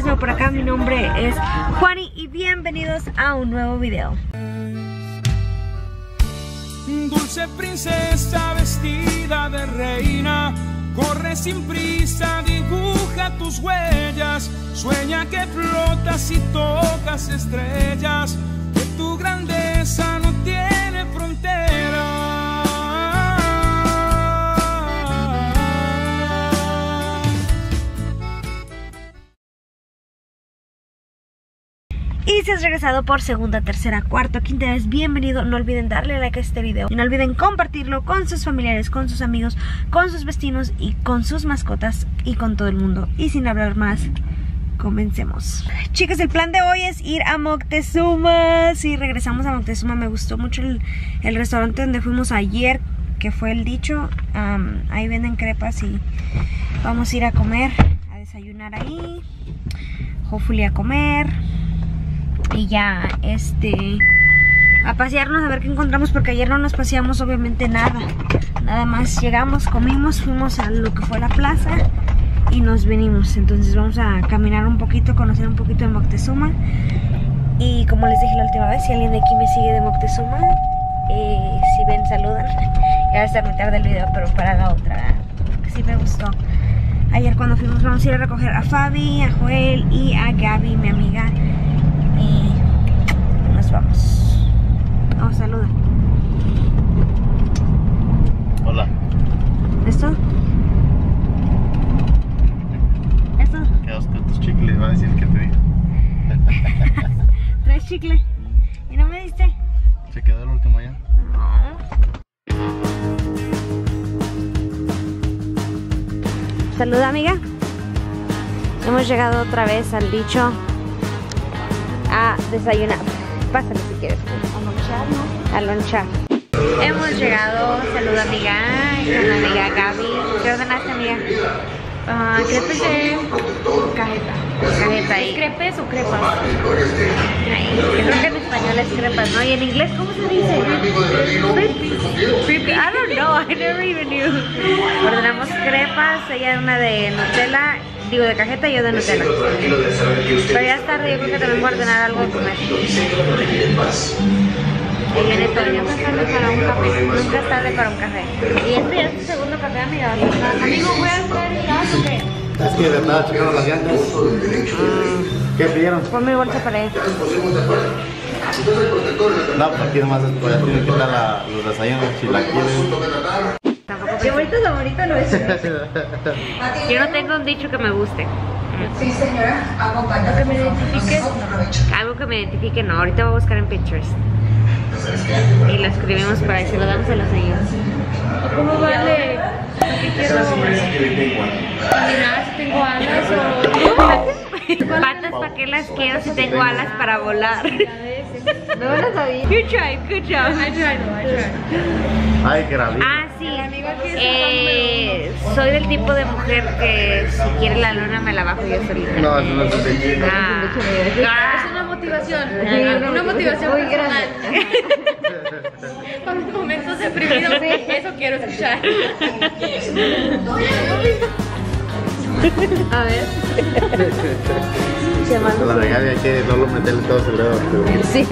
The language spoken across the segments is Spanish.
eres nuevo por acá, mi nombre es Juani y bienvenidos a un nuevo video. Dulce princesa vestida de reina, corre sin prisa, dibuja tus huellas, sueña que flotas y tocas estrellas, que tu grandeza no tiene frontera. Y si has regresado por segunda, tercera, cuarta, quinta vez, bienvenido. No olviden darle like a este video y no olviden compartirlo con sus familiares, con sus amigos, con sus vecinos y con sus mascotas y con todo el mundo. Y sin hablar más, comencemos. Chicas, el plan de hoy es ir a Moctezuma. Sí, regresamos a Moctezuma. Me gustó mucho el restaurante donde fuimos ayer, que fue el dicho. Ahí venden crepas y vamos a ir a comer, a desayunar ahí, hopefully a comer. Y ya, a pasearnos a ver qué encontramos, porque ayer no nos paseamos obviamente nada. Nada más llegamos, comimos, fuimos a lo que fue la plaza y nos venimos. Entonces vamos a caminar un poquito, conocer un poquito de Moctezuma. Y como les dije la última vez, si alguien de aquí me sigue de Moctezuma, si ven, saludan. Ya va a estar muy tarde el video, pero para la otra, que sí me gustó. Ayer cuando fuimos, vamos a ir a recoger a Fabi, a Joel y a Gaby, mi amiga. Y nos vamos. Vamos, saluda. Hola. ¿Esto? ¿Esto? Quedas con tus chicles, va a decir que te diga. ¿Traes chicle? ¿Y no me diste? ¿Se quedó el último ya? No. Saluda, amiga. Hemos llegado otra vez al dicho a desayunar. Pásale si quieres. A lonchar, ¿no? Hemos llegado. Saluda, amiga. Con la amiga Gaby. ¿Qué ordenaste, amiga? Crepes de cajeta. Cajeta ahí. ¿Crepes o crepas? Ay, creo que en español es crepas, ¿no? ¿Y en inglés cómo se dice? Creepy. I don't know. I never even knew. Ordenamos crepas. Ella una de Nutella. Digo, de cajeta y yo de Nutella. Pero ya es tarde, yo creo que también voy a ordenar algo de comer. Y viene todo. Nunca es tarde para un café. Nunca es tarde para un café. Y este ya es tu segundo café, amiga. Amigo, ¿voy a hacer gas o qué? Es que le estaba checando las llantas. ¿Qué pidieron? Pon mi bolsa para él. No, pues aquí nomás ya tienen que dar los desayunos si la quieren. Qué bonito no es. Yo no tengo un dicho que me guste. Sí, señora, acompaña. ¿Algo que me identifique? Algo que me identifique, no. Ahorita voy a buscar en Pinterest. Y lo escribimos para ahí, se lo damos a los niños. ¿Cómo vale? ¿Qué quiero? Caminar si tengo alas o... Patas, ¿para qué las quiero si tengo alas para volar? No lo sabía. You tried, good job. I tried. Ay, qué rabia. Ah, sí. Soy del tipo de mujer que si quiere la luna me la bajo yo solita. No, eso no es un dicho. Es una motivación. Una motivación muy grande. Para los momentos deprimidos, eso quiero escuchar. A ver. La de Gaby hay que no lo meterle todo el dedo. Sí.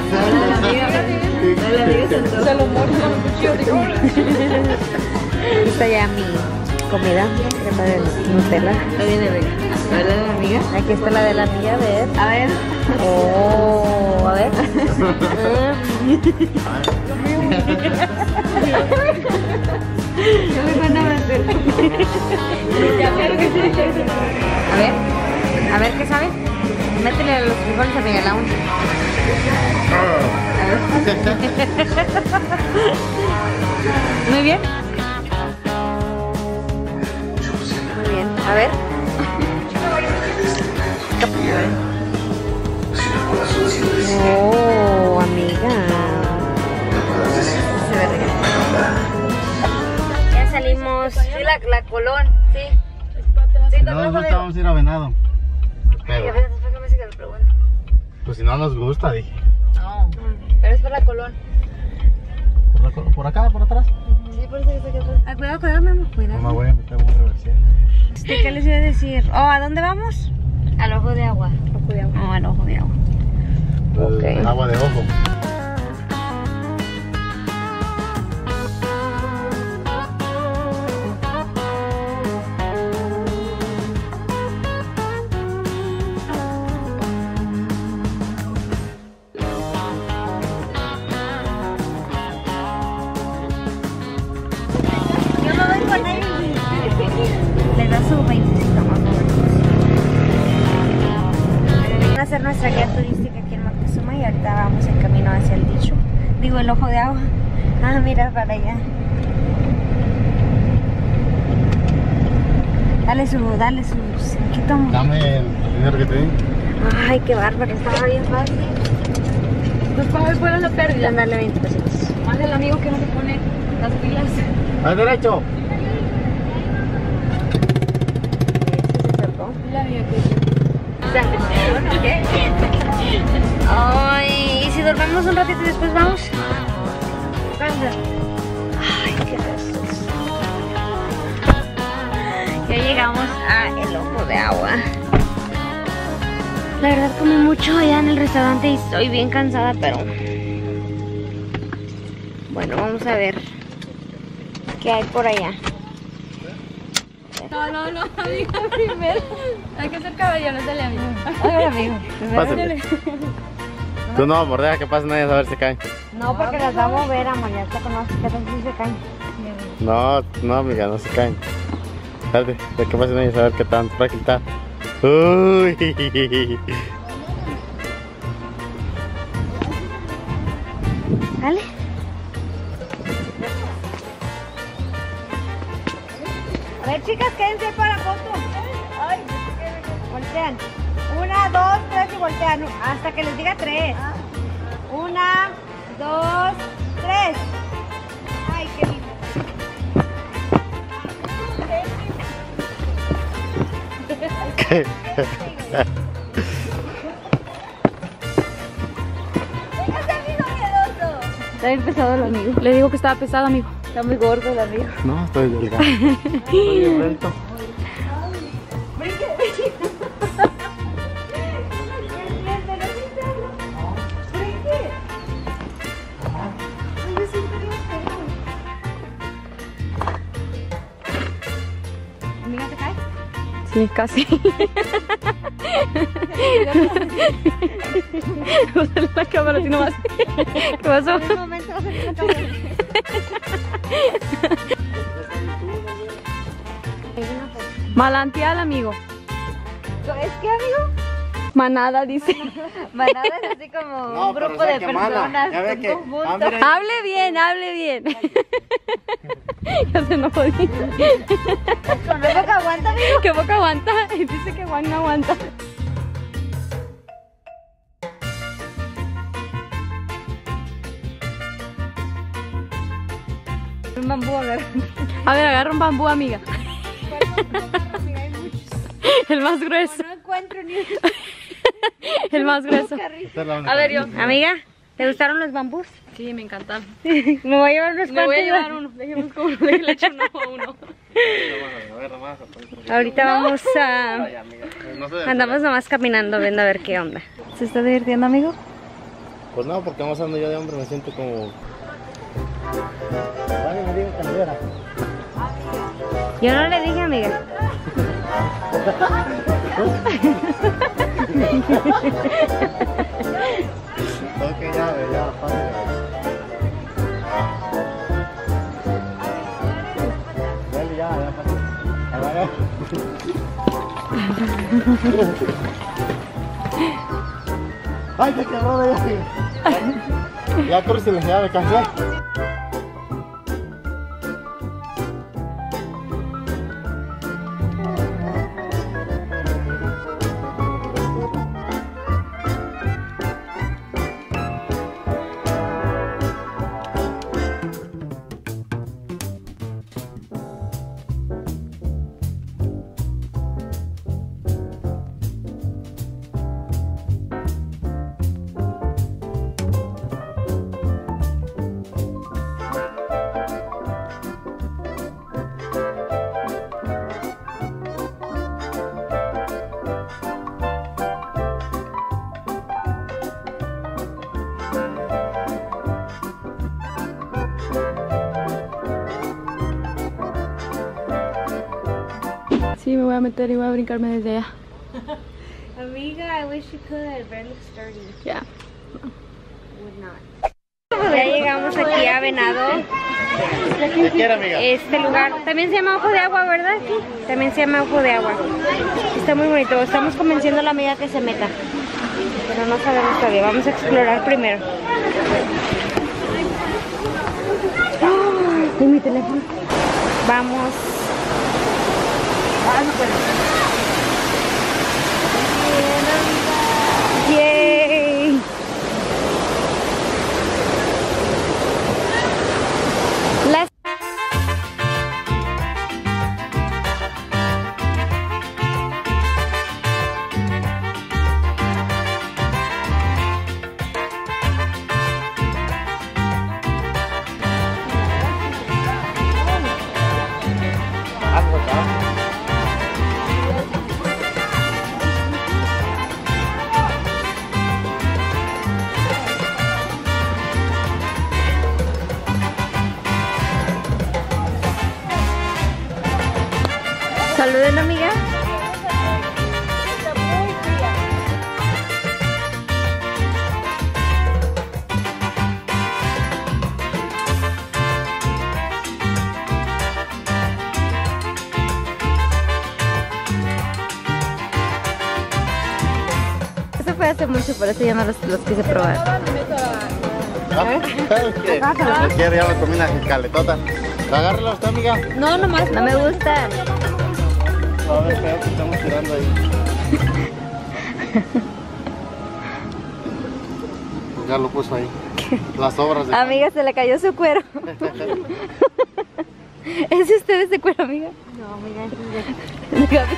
Se lo muerde con un cuchillo. Aquí está ya mi comida, crema de Nutella. Está bien de verga. ¿La de la amiga? Aquí está la de la amiga, a ver. A ver. Oh, a ver. ¿Qué me van a hacer? A ver, ¿qué sabe? Métele a los frijoles a Miguel aún. Muy bien. Muy bien. A ver. Oh, amiga. Se ve rica. Ya salimos. Sí, la Colón, sí. Si no nos gusta, vamos a ir a Venado. Pero, pues si no nos gusta, dije. No, pero es por la Colón. ¿Por acá, por atrás? Sí, por eso que está aquí atrás. Cuidado, mi amor, cuidado. No me voy a meter un reversión. ¿Qué les iba a decir? Oh, ¿a dónde vamos? Al ojo de agua. Ojo de agua. No, al ojo de agua. Ok. Agua de ojo. Yo me voy con él. Le da su 20 más o menos. Vamos a hacer nuestra guía turística aquí en Moctezuma y ahorita vamos en camino hacia el dicho. Digo, el ojo de agua. Ah, mira para allá. Dale su cinquito. Dame el dinero que te di. Ay, qué bárbaro, estaba bien fácil. Los pagos fueron la pérdida. Dale 20 pesitos. Más del amigo que no se pone las pilas. Al derecho. La amiga que Ay, ¿y si dormimos un ratito y después vamos? Ay, qué besos. Ya llegamos a el ojo de agua. La verdad comí mucho allá en el restaurante y estoy bien cansada, pero bueno, vamos a ver qué hay por allá. No, amigo, primero. Hay que ser caballeros, dale, amigo. Ay, amigo. Pásale. Tú no, mordea que pasen ellas a ver si caen. No, porque las va a mover, amor, ya te conozco, que si se caen. No, amiga, no se caen. Espérate, de que pasen ellas a ver qué tan frágil está. Uy. Dale. A ver, chicas, quédense para foto. Ay, voltean. 1, 2, 3 y voltean. Hasta que les diga 3. 1, 2, 3. Ay, qué lindo. Está bien pesado el amigo. Le digo que estaba pesado, amigo. Está muy gordo el amigo. No, estoy delgado. Estoy bien lento. ¿Amiga te cae? Sí, casi. La cámara así nomás. ¿Qué pasó? En un momento va a salir la cámara. Malanteal, amigo. ¿Es que, amigo? Manada, dice. Manada es así como un grupo de personas. Ya ve que. conjunto. Hable bien, hable bien. Ya se enojó. ¿Con la boca aguanta, amigo? ¿Qué boca aguanta? Dice que Juan no aguanta. Un bambú, a ver. A ver, agarra un bambú, amiga. El más grueso. No encuentro ni un El más grueso. A ver, yo. Amiga, ¿te gustaron los bambús? Sí, me encantan. Me voy a llevar unos Me voy a cuantos. llevar uno. Déjeme como uno. Déjale echar un ojo a uno. A ver, nomás. Ahorita vamos a... Ay, amiga. No sé. Andamos nomás caminando viendo a ver qué onda. ¿Se está divirtiendo, amigo? Pues no, porque vamos andando yo de hombre, me siento como. Vale, me digo que me viera. Yo no le dije, amiga. Ok, ya, fácil. Dale, ya, fácil. Ay, se quebró de ella. Ya corre, ya me cansé. voy a meter y voy a brincarme desde allá. Amiga, I wish you could. Very sturdy. Ya. Would not. Ya llegamos aquí a Venado. ¿Qué quiere, amiga? Este lugar también se llama Ojo de Agua, ¿verdad? Aquí también se llama Ojo de Agua. Está muy bonito. Estamos convenciendo a la amiga que se meta, pero no sabemos todavía. Vamos a explorar primero. ¡Oh! ¿Y mi teléfono? Vamos. ¡Yay! Las saluden, amiga. Eso fue hace mucho, por eso ya no los quise probar. ¿Qué quiere? Ya me comí una caletota. Agárrala usted, amiga. No, nomás no me gusta. A ver, feo que estamos tirando ahí. Pues ya lo puso ahí. Las obras de... Amiga, se le cayó su cuero. ¿Es usted ese cuero, amiga? No, amiga, es de...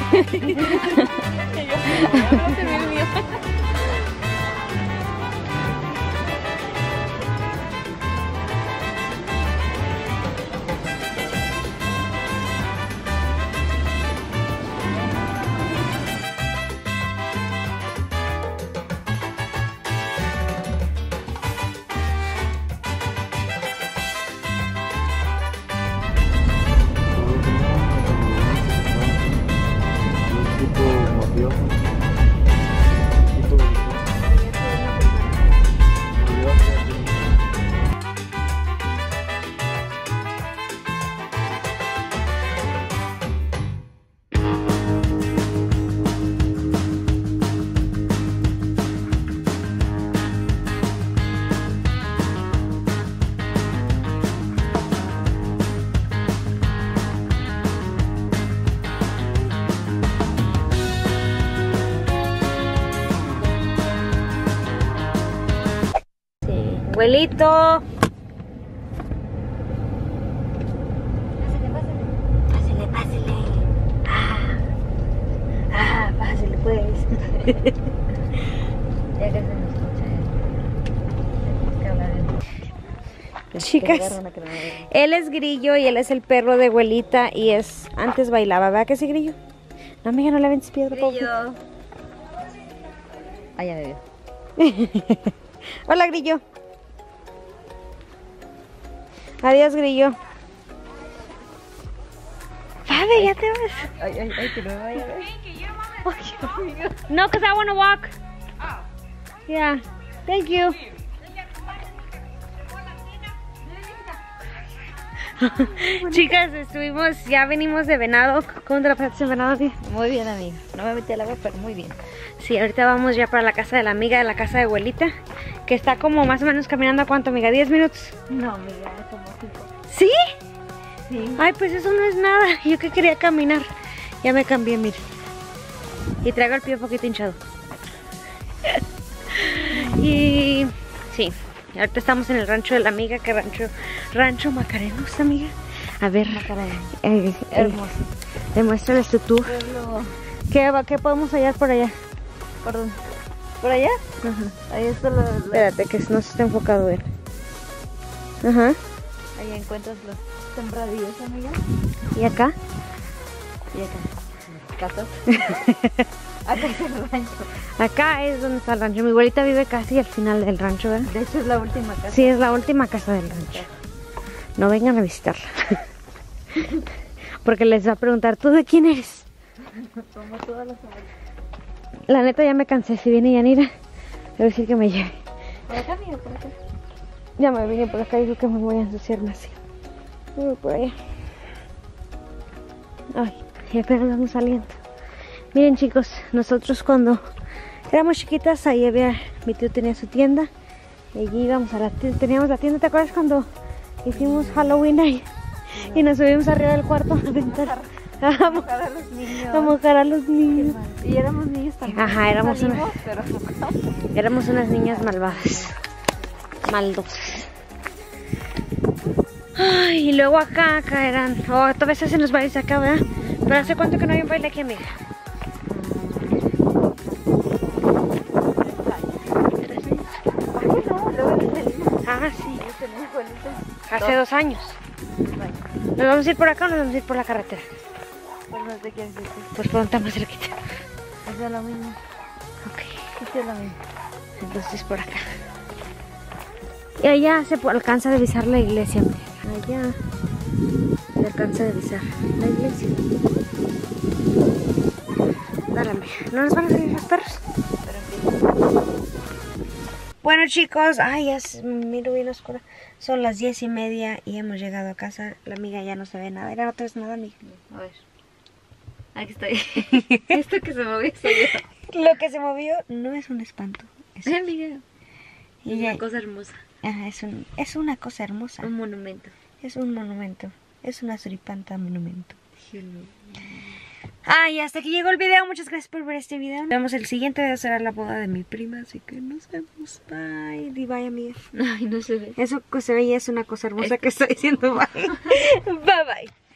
Abuelito. Pásele. Pásele pues. Ya que se nos escucha. Chicas, él es Grillo y él es el perro de abuelita y antes bailaba, ¿verdad que sí, Grillo? No, amiga, no le aventes piedra, pobre. Ah, ya me vio. Hola, Grillo. Adiós, Grillo. Padre, ya te vas. Ay, que no me vaya a ver. No, because I want to walk. Yeah, thank you. Chicas, ya venimos de Venado. ¿Cómo te la pasaste en Venado, tía? Muy bien, amiga. No me metí al agua, pero muy bien. Sí, ahorita vamos ya para la casa de la amiga, de la casa de abuelita, que está como más o menos caminando, ¿a cuánto, amiga? ¿10 minutos? No, amiga, como 5. ¿Sí? Sí. Ay, pues eso no es nada. Yo que quería caminar. Ya me cambié, mire. Y traigo el pie un poquito hinchado. Y sí, ahorita estamos en el rancho de la amiga, que rancho Macarenos, amiga. A ver, Hermoso. Demuéstrales tu tour. ¿Qué podemos hallar por allá? ¿Por dónde? ¿Por allá? Ajá. Ahí está lo... Espérate, que no se está enfocado él. Ajá. Ahí encuentras los sembradíos, amiga. ¿Y acá? Y acá. Casas. Acá es el rancho. Acá es donde está el rancho. Mi abuelita vive casi al final del rancho, ¿verdad? De hecho es la última casa. Sí, es la última casa del rancho. No vengan a visitarla. Porque les va a preguntar, ¿tú de quién eres? Como todas las semanas. La neta ya me cansé. Si viene Yanira, le voy a decir que me lleve. ¿Por acá, amiga? ¿Por acá? Ya me vine por acá y dijo que me voy a ensuciar más. Me voy por allá. Ay, y apenas vamos saliendo. Miren, chicos, nosotros cuando éramos chiquitas, ahí había, mi tío tenía su tienda. Y allí íbamos a la tienda, teníamos la tienda. ¿Te acuerdas cuando hicimos Halloween ahí? Y nos subimos arriba del cuarto a aventar. A mojar a los niños. A mojar a los niños. Y éramos niños también. Ajá, éramos Éramos unas niñas malvadas. Maldosas. Ay, y luego acá eran. Oh, todavía se hacen los bailes acá, ¿verdad? Pero ¿hace cuánto que no hay un baile aquí, amiga? Ah, sí. Hace 2 años. ¿Nos vamos a ir por acá o nos vamos a ir por la carretera? Pues no te quieres decir. Pues preguntamos cerquita. Es lo mismo. Ok. Es lo mismo. Entonces por acá. Y allá se alcanza a divisar la iglesia, amiga. Allá se alcanza a divisar la iglesia. Dale, amiga. ¿No nos van a salir los perros? Bueno, chicos, ay, ya miro bien oscura. Son las 10:30 y hemos llegado a casa. La amiga ya no se ve nada. ¿No te ves nada, amiga? A ver. Aquí estoy. Esto que se movió soy yo. Lo que se movió no es un espanto. Es, Mira. y Es ya- una cosa hermosa. ajá, es una cosa hermosa. Un monumento. Es un monumento. Es una suripanta monumento. Ay, hasta aquí llegó el video. Muchas gracias por ver este video. Nos vemos el siguiente video. Será la boda de mi prima. Así que nos vemos. Bye. Di bye, amiga. Ay, no se ve. Eso que se veía es una cosa hermosa que estoy diciendo. Bye. Bye, bye.